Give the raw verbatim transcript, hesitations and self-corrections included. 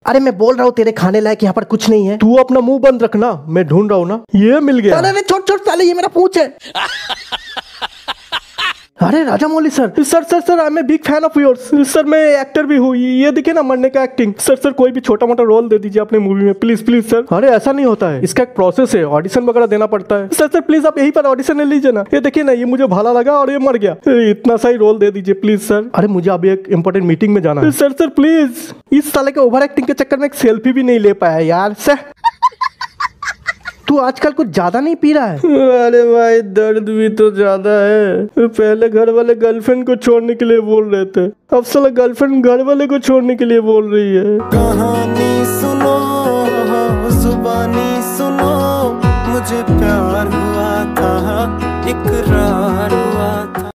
अरे मैं बोल रहा हूँ तेरे खाने लायक यहाँ पर कुछ नहीं है। तू अपना मुंह बंद रखना, मैं ढूंढ रहा हूँ ना। ये मिल गया। अरे छोट छोट साले, ये मेरा पूंछ है। अरे Rajamouli sir. Sir sir sir I am a big fan of yours. Sir मैं एक्टर भी हूँ, ये दिखे ना मरने का एक्टिंग। सर सर कोई भी छोटा मोटा रोल दे दीजिए अपने मूवी में, प्लीज प्लीज सर। अरे ऐसा नहीं होता है, इसका एक प्रोसेस है, ऑडिशन वगैरह देना पड़ता है। सर सर प्लीज आप यहीं पर ऑडिशन ले लीजिए ना। ये देखिए ना, ये मुझे भाला लगा और ये मर गया। इतना सा ही रोल दे दीजिए प्लीज सर। अरे मुझे अभी एक इंपॉर्टेंट मीटिंग में जाना है। Sir sir please. इस साले के ओवर एक्टिंग के चक्कर में एक सेल्फी भी नहीं ले पाया यार। सर तू आजकल कुछ ज्यादा नहीं पी रहा है? अरे भाई दर्द भी तो ज्यादा है। पहले घर वाले गर्लफ्रेंड को छोड़ने के लिए बोल रहे थे, अब साला गर्लफ्रेंड घर वाले को छोड़ने के लिए बोल रही है। कहानी सुनो, जुबानी सुनो, मुझे प्यार हुआ था, इकरार हुआ था।